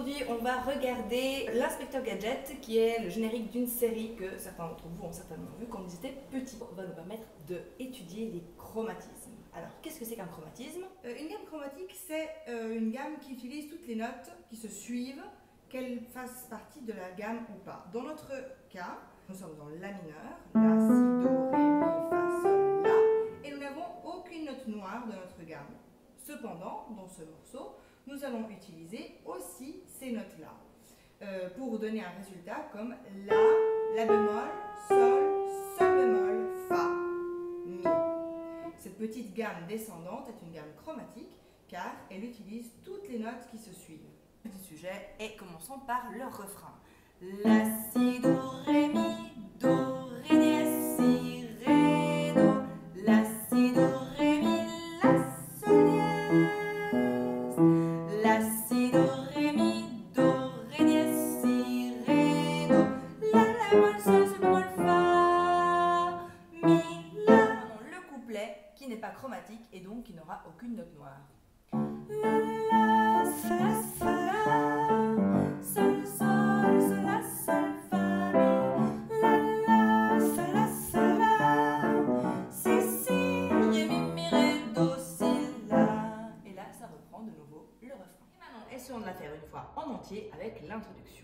Aujourd'hui, on va regarder l'Inspecteur Gadget, qui est le générique d'une série que certains d'entre vous ont certainement vu quand ils étaient petits. On va nous permettre d'étudier les chromatismes. Alors, qu'est-ce que c'est qu'un chromatisme? Une gamme chromatique, c'est une gamme qui utilise toutes les notes qui se suivent, qu'elles fassent partie de la gamme ou pas. Dans notre cas, nous sommes dans la mineur, la, si, do, ré, mi, fa, sol, la, et nous n'avons aucune note noire de notre gamme. Cependant, dans ce morceau, nous allons utiliser aussi ces notes-là pour donner un résultat comme la bémol, sol, sol bémol, fa, mi. Cette petite gamme descendante est une gamme chromatique car elle utilise toutes les notes qui se suivent. Petit sujet, et commençons par le refrain. La, si, do, ré, mi, do, ré, dièse, si, ré, do. La, si, do, ré, mi, la, sol, dièse. La, si, do, ré, mi, do, ré, dièse, si, ré, do. La, bémol, sol, sol, bémol, fa, mi, la. Maintenant, le couplet qui n'est pas chromatique et donc qui n'aura aucune note noire. La, la, fa, la, fa, la, sol, sol, sol, la, sol, fa, mi. La, la, fa, la, si, si, ré, mi, ré, do, si, la. Et là, ça reprend de nouveau le refrain. Et maintenant, essayons de la faire une fois en entier avec l'introduction.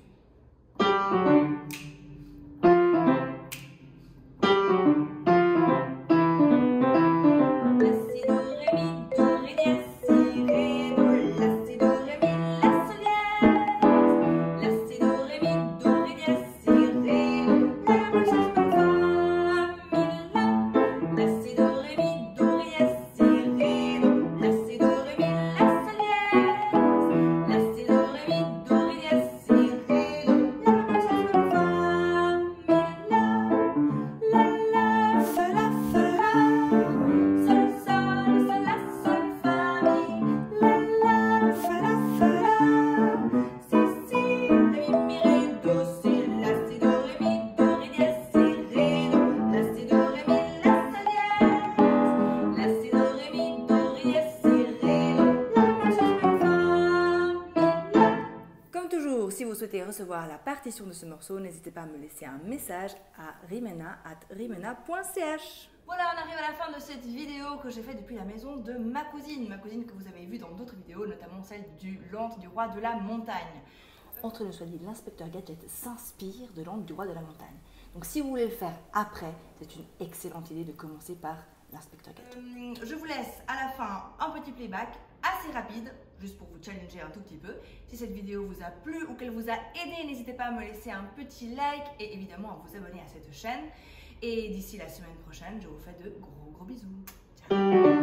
Si vous souhaitez recevoir la partition de ce morceau, n'hésitez pas à me laisser un message à rimena@rimena.ch. Voilà, on arrive à la fin de cette vidéo que j'ai faite depuis la maison de ma cousine que vous avez vue dans d'autres vidéos, notamment celle du l'antre du roi de la montagne. Entre nous soit dit, l'inspecteur Gadget s'inspire de l'antre du roi de la montagne. Donc si vous voulez le faire après, c'est une excellente idée de commencer par l'inspecteur Gadget. Je vous laisse à la fin un petit playback assez rapide, juste pour vous challenger un tout petit peu. Si cette vidéo vous a plu ou qu'elle vous a aidé, n'hésitez pas à me laisser un petit like et évidemment à vous abonner à cette chaîne. Et d'ici la semaine prochaine, je vous fais de gros bisous. Ciao.